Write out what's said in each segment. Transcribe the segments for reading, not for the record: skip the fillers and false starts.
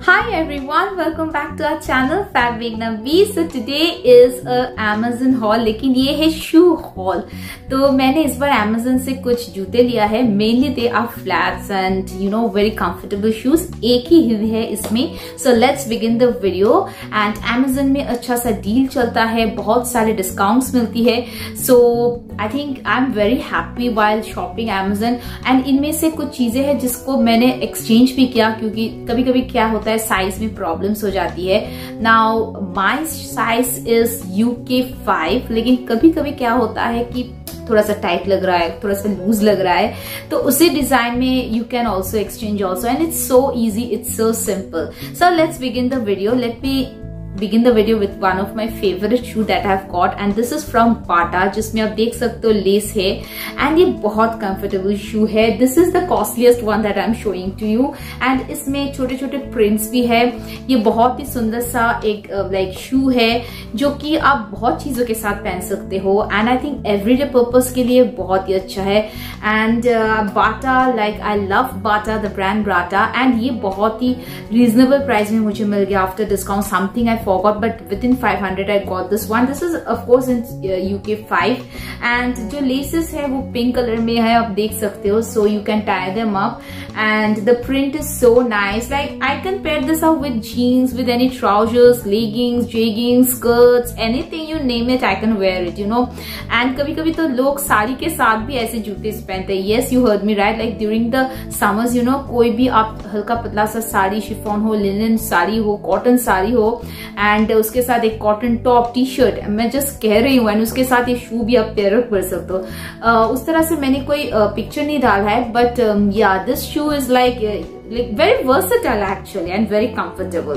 Hi everyone, welcome back to our channel Fab Vagnavee. So today is a Amazon haul, लेकिन ये है shoe haul. तो मैंने इस बार Amazon से कुछ जूते लिया है. Mainly they are flats and very comfortable shoes. एक ही हिल है इसमें. So let's begin the video. And Amazon में अच्छा सा डील चलता है, बहुत सारे डिस्काउंट्स मिलती है. So I think I'm very happy while shopping Amazon. And इनमें से कुछ चीजें हैं जिसको मैंने एक्सचेंज भी किया, क्योंकि कभी कभी क्या होता है साइज में प्रॉब्लम्स हो जाती है. Now my size is UK 5, लेकिन कभी कभी क्या होता है कि थोड़ा सा टाइट लग रहा है, थोड़ा सा लूज लग रहा है, तो उसी डिजाइन में you can also exchange also, and it's so easy, it's so simple. So let's begin the video. Let me begin the video with one of my favorite shoe that I have got, and this is from Bata, जिसमें आप देख सकते हो less है, and ये बहुत comfortable shoe है. This is the costliest one that I am showing to you, and इसमें छोटे छोटे prints भी है. ये बहुत ही सुंदर सा एक like shoe है जो कि आप बहुत चीजों के साथ पहन सकते हो, and I think everyday purpose के लिए बहुत ही अच्छा है. And Bata, like I love Bata, the brand Bata, and ये बहुत ही reasonable price में मुझे मिल गया after discount. Something I forgot, but within 500 I got this one. This is of course in UK 5, and जो laces है वो pink color में है, आप देख सकते हो. So you can tie them up, and the print is so nice. Like I can pair this up with jeans, with any trousers, leggings, jeggings, skirts, anything you name it, I can wear it. And कभी कभी तो लोग साड़ी के साथ भी ऐसे जूते पहनते हैं. Yes, you heard me right. Like during the summers, कोई भी आप हल्का पतला सा साड़ी, शिफॉन हो, लिनन साड़ी हो, कॉटन साड़ी हो, एंड उसके साथ एक कॉटन टॉप, टी शर्ट, मैं जस्ट कह रही हूँ, एंड उसके साथ ये शू भी आप पेयर अप कर सकते हो. उस तरह से मैंने कोई पिक्चर नहीं डाला है, but yeah this shoe is like very versatile actually and very comfortable.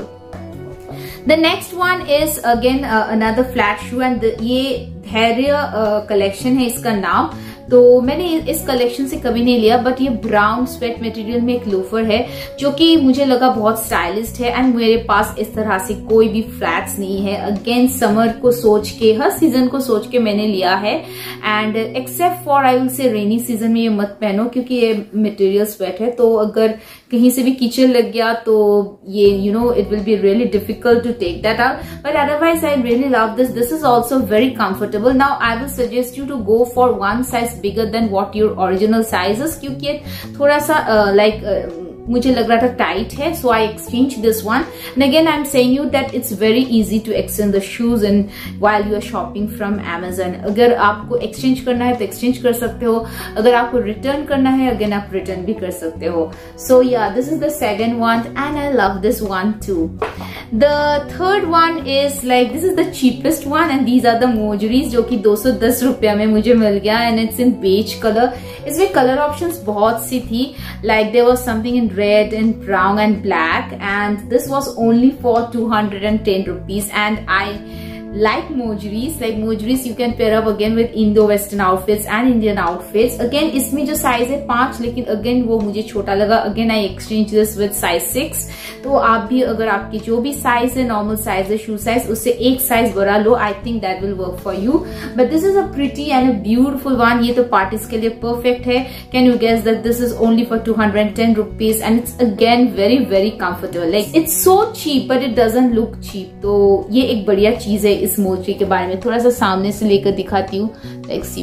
The next one is again another flat shoe, and ये धैर्य कलेक्शन है इसका नाम. तो मैंने इस कलेक्शन से कभी नहीं लिया, बट ये ब्राउन स्वेट मटेरियल में एक लोफर है जो कि मुझे लगा बहुत स्टाइलिस्ट है, एंड मेरे पास इस तरह से कोई भी फ्लैट्स नहीं है. अगेन समर को सोच के, हर सीजन को सोच के मैंने लिया है, and except for I will say rainy season में ये मत पहनो, क्योंकि ये मटेरियल स्वेट है, तो अगर कहीं से भी कीचड़ लग गया तो ये it will be really difficult to take that out. But otherwise I really love this. This is also very comfortable. Now I will suggest you to go for one size bigger than what your original size is, क्योंकि थोड़ा सा मुझे लग रहा था tight है, so I exchanged this one. And again I'm saying you that it's very easy to exchange the shoes and while you are shopping from Amazon. अगर आपको exchange करना है तो exchange कर सकते हो, अगर आपको return करना है again आप return भी कर सकते हो. So yeah, this is the second one, and I love this one too. The third one is like, this is the cheapest one, and these are the Mojoris जो कि 210 रुपया में मुझे मिल गया, and it's in beige color. इसमें colour options बहुत सी थी, like there was something in red and brown and black, and this was only for 210 rupees. And I like Mojoris. Like Mojoris you can pair up again with Indo-Western outfits and Indian outfits. Again इसमें जो size है 5, लेकिन again वो मुझे छोटा लगा. Again I exchanged this with size 6. तो आप भी अगर आपकी जो भी साइज है, नॉर्मल साइज है, शू साइज, उससे एक साइज बड़ा लो. I think that will work for you. But this is a pretty and a beautiful one. ये तो पार्टीज के लिए perfect है. Can you guess that this is only for 210 rupees, and it's again very very comfortable. Like it's so cheap but it doesn't look cheap. तो ये एक बढ़िया चीज है इस मोजरी के बारे में. थोड़ा सा सामने से लेकर दिखाती हूँ. Like see,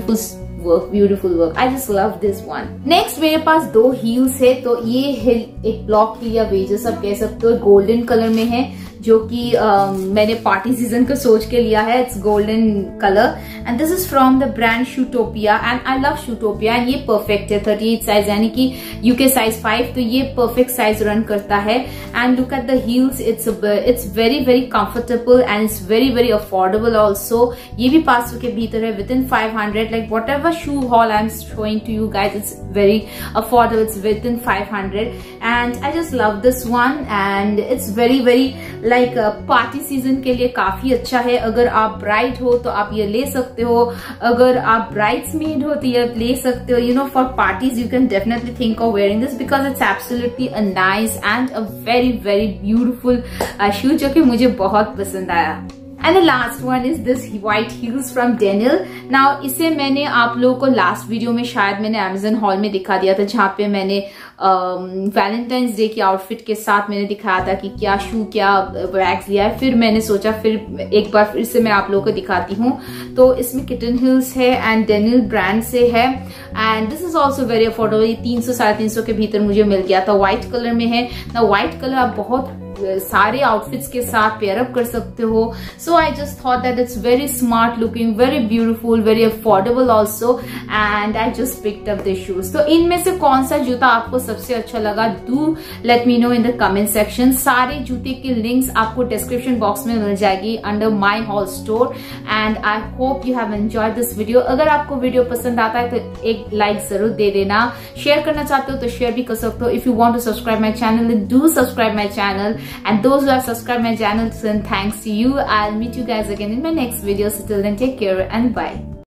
beautiful work. I just love this one. Next मेरे पास 2 हील्स है. तो ये हिल एक ब्लॉक की या वेजेस आप कह सकते हो, गोल्डन कलर में है, जो कि मैंने पार्टी सीजन को सोच के लिया है. It's golden colour, and this is from the brand Shoetopia, and I love Shoetopia. And ये परफेक्ट है 38 साइज, यानी कि UK साइज 5, तो ये परफेक्ट साइज रन करता है. And look at the heels, it's very very comfortable, and it's very very affordable also. ये भी 500 के भीतर है, within 500. Like whatever shoe haul I am showing to you guys, it's very affordable, it's within 500, and I just love this one. And it's very very like party season के लिए काफी अच्छा है. अगर आप bride हो तो आप ये ले सकते हो, अगर आप ब्राइड्समेड हो तो ये ले सकते हो. For parties you can definitely think of wearing this, because it's absolutely a nice and a very very beautiful shoe, जो कि मुझे बहुत पसंद आया. And the last one is this white heels from Daniel. Now इसे मैंने आप लोगों को लास्ट वीडियो में शायद मैंने अमेजन हॉल में दिखा दिया था, जहां पे मैंने वैलेंटाइंस डे की आउटफिट के साथ मैंने दिखाया था कि क्या शू क्या बैग्स लिया है। फिर मैंने सोचा फिर एक बार फिर से मैं आप लोगों को दिखाती हूँ। तो इसमें किटन हिल्स है एंड डेनियल ब्रांड से है and this is also very affordable. 300-350 के भीतर मुझे मिल गया था। व्हाइट कलर में है ना। व्हाइट कलर आप बहुत सारे आउटफिट्स के साथ पेयर अप कर सकते हो। So I just thought that it's very smart looking, very beautiful, very affordable also and I just picked up this shoes. तो इनमें से कौन सा जूता आपको सबसे अच्छा लगा, do let me know in the comment section. सारे जूते की लिंक्स आपको डिस्क्रिप्शन बॉक्स में मिल जाएगी under my hall store and I hope you have enjoyed this video. अगर आपको वीडियो पसंद आता है तो एक लाइक जरूर दे देना। शेयर करना चाहते हो तो शेयर भी कर सकते हो। If you want to subscribe my channel, do subscribe my channel. And those who have subscribed my channel, then thanks to you. I'll meet you guys again in my next video. So till then, take care and bye.